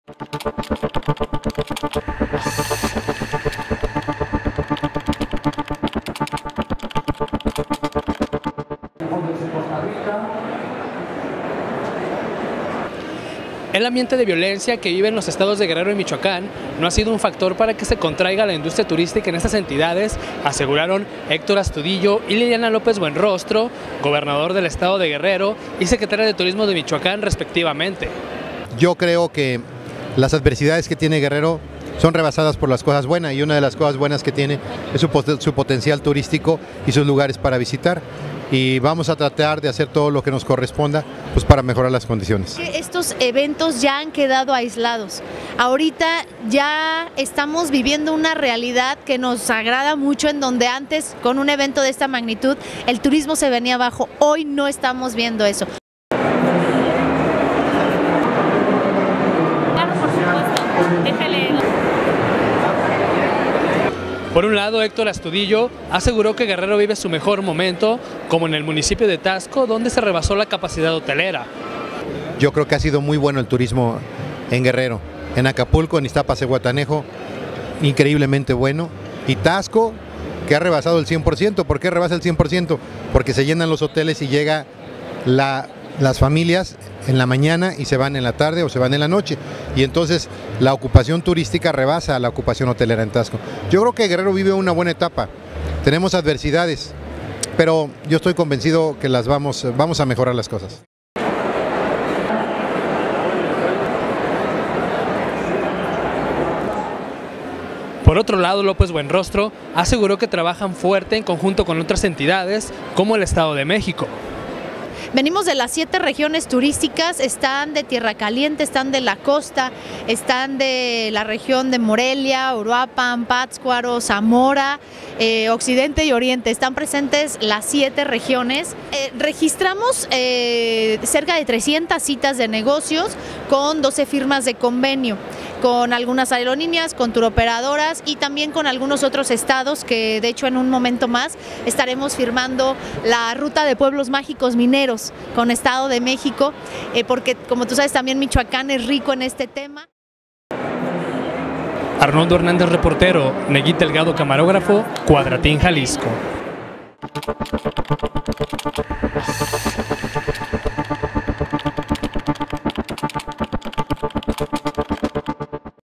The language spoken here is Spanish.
El ambiente de violencia que vive en los estados de Guerrero y Michoacán no ha sido un factor para que se contraiga la industria turística en estas entidades, aseguraron Héctor Astudillo y Liliana López Buenrostro, gobernador del estado de Guerrero y secretaria de Turismo de Michoacán respectivamente. Yo creo que las adversidades que tiene Guerrero son rebasadas por las cosas buenas, y una de las cosas buenas que tiene es su potencial turístico y sus lugares para visitar. Y vamos a tratar de hacer todo lo que nos corresponda pues para mejorar las condiciones. Estos eventos ya han quedado aislados. Ahorita ya estamos viviendo una realidad que nos agrada mucho, en donde antes con un evento de esta magnitud el turismo se venía abajo. Hoy no estamos viendo eso. Claro, por supuesto. Déjale. Por un lado, Héctor Astudillo aseguró que Guerrero vive su mejor momento, como en el municipio de Taxco, donde se rebasó la capacidad hotelera. Yo creo que ha sido muy bueno el turismo en Guerrero, en Acapulco, en Iztapas-Zihuatanejo, increíblemente bueno. Y Taxco, que ha rebasado el 100%. ¿Por qué rebasa el 100%? Porque se llenan los hoteles y llega las familias en la mañana y se van en la tarde o se van en la noche, y entonces la ocupación turística rebasa a la ocupación hotelera en Taxco. Yo creo que Guerrero vive una buena etapa, tenemos adversidades, pero yo estoy convencido que vamos a mejorar las cosas. Por otro lado, López Buenrostro aseguró que trabajan fuerte en conjunto con otras entidades como el Estado de México. Venimos de las 7 regiones turísticas, están de Tierra Caliente, están de la costa, están de la región de Morelia, Uruapan, Pátzcuaro, Zamora, Occidente y Oriente. Están presentes las 7 regiones. Registramos cerca de 300 citas de negocios con 12 firmas de convenio, con algunas aerolíneas, con turoperadoras y también con algunos otros estados, que de hecho en un momento más estaremos firmando la ruta de pueblos mágicos mineros con Estado de México, porque como tú sabes también Michoacán es rico en este tema. Arnoldo Hernández, reportero; Neguit Delgado, camarógrafo; Cuadratín, Jalisco.